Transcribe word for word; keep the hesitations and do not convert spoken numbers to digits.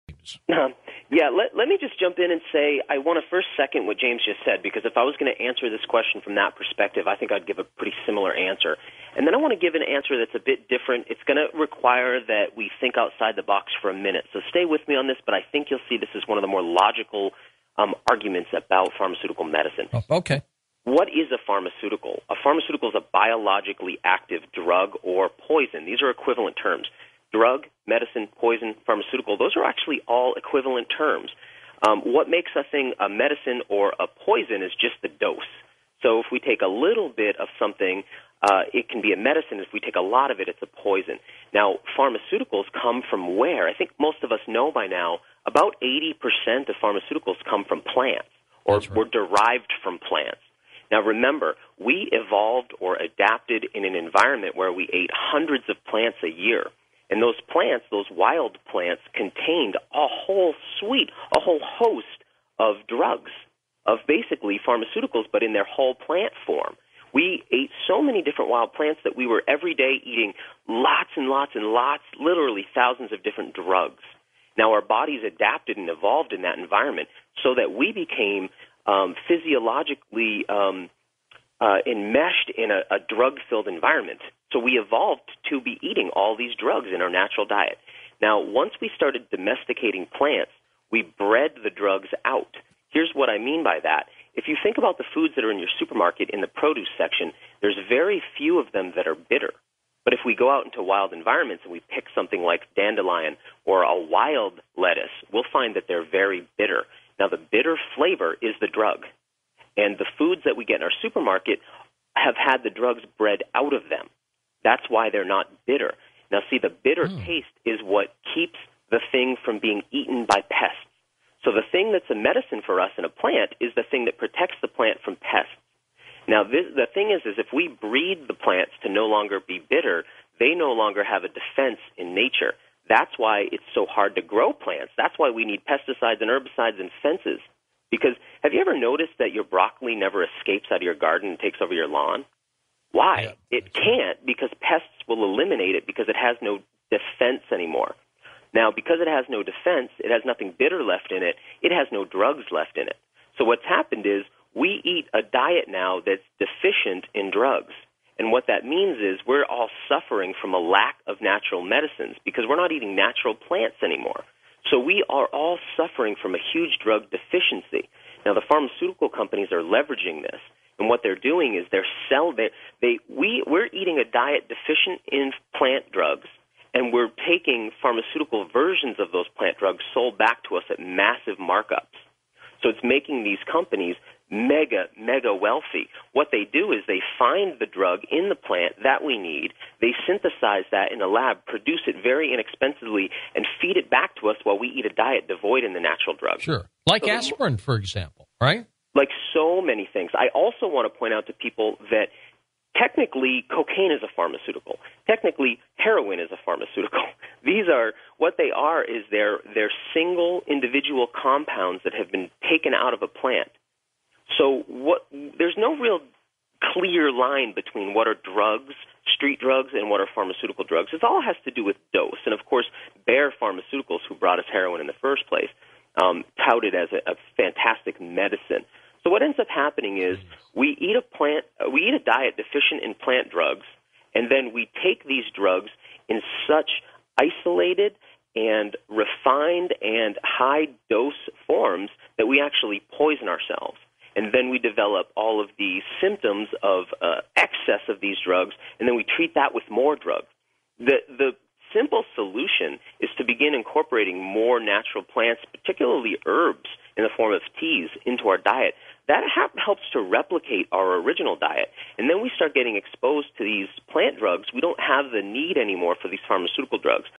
Um, yeah, let, let me just jump in and say I want to first second what James just said, because if I was going to answer this question from that perspective, I think I'd give a pretty similar answer. And then I want to give an answer that's a bit different. It's going to require that we think outside the box for a minute. So stay with me on this, but I think you'll see this is one of the more logical um, arguments about pharmaceutical medicine. Oh, okay. What is a pharmaceutical? A pharmaceutical is a biologically active drug or poison. These are equivalent terms. Drug, medicine, poison, pharmaceutical, those are actually all equivalent terms. Um, what makes a thing a medicine or a poison is just the dose. So if we take a little bit of something, uh, it can be a medicine. If we take a lot of it, it's a poison. Now, pharmaceuticals come from where? I think most of us know by now about eighty percent of pharmaceuticals come from plants or right. were derived from plants. Now, remember, we evolved or adapted in an environment where we ate hundreds of plants a year. And those plants, those wild plants, contained a whole suite, a whole host of drugs, of basically pharmaceuticals, but in their whole plant form. We ate so many different wild plants that we were every day eating lots and lots and lots, literally thousands of different drugs. Now, our bodies adapted and evolved in that environment so that we became um, physiologically um, uh, enmeshed in a, a drug-filled environment. So we evolved to be eating all these drugs in our natural diet. Now, once we started domesticating plants, we bred the drugs out. Here's what I mean by that. If you think about the foods that are in your supermarket in the produce section, there's very few of them that are bitter. But if we go out into wild environments and we pick something like dandelion or a wild lettuce, we'll find that they're very bitter. Now, the bitter flavor is the drug. And the foods that we get in our supermarket have had the drugs bred out of them. That's why they're not bitter. Now, see, the bitter mm. taste is what keeps the thing from being eaten by pests. So the thing that's a medicine for us in a plant is the thing that protects the plant from pests. Now, this, the thing is, is if we breed the plants to no longer be bitter, they no longer have a defense in nature. That's why it's so hard to grow plants. That's why we need pesticides and herbicides and fences. Because have you ever noticed that your broccoli never escapes out of your garden and takes over your lawn? Why? Yeah, it can't, because pests will eliminate it because it has no defense anymore. Now, because it has no defense, it has nothing bitter left in it, it has no drugs left in it. So what's happened is we eat a diet now that's deficient in drugs. And what that means is we're all suffering from a lack of natural medicines because we're not eating natural plants anymore. So we are all suffering from a huge drug deficiency. Now, the pharmaceutical companies are leveraging this. And what they're doing is they're sell they, they we we're eating a diet deficient in plant drugs, and we're taking pharmaceutical versions of those plant drugs sold back to us at massive markups. So it's making these companies mega, mega wealthy. What they do is they find the drug in the plant that we need, they synthesize that in a lab, produce it very inexpensively, and feed it back to us while we eat a diet devoid in the natural drugs. Sure. Like so aspirin, for example, right? Like so many things. I also want to point out to people that technically cocaine is a pharmaceutical. Technically heroin is a pharmaceutical. These are, what they are is they're, they're single individual compounds that have been taken out of a plant. So what, there's no real clear line between what are drugs, street drugs, and what are pharmaceutical drugs. It all has to do with dose. And, of course, Bayer Pharmaceuticals, who brought us heroin in the first place, um, touted as a, a fantastic medicine. So what ends up happening is we eat a plant, uh, we eat a diet deficient in plant drugs, and then we take these drugs in such isolated and refined and high-dose forms that we actually poison ourselves. And then we develop all of the symptoms of uh, excess of these drugs, and then we treat that with more drugs. The, the simple solution is to begin incorporating more natural plants, particularly herbs in the form of teas, into our diet. That ha- helps to replicate our original diet. And then we start getting exposed to these plant drugs. We don't have the need anymore for these pharmaceutical drugs.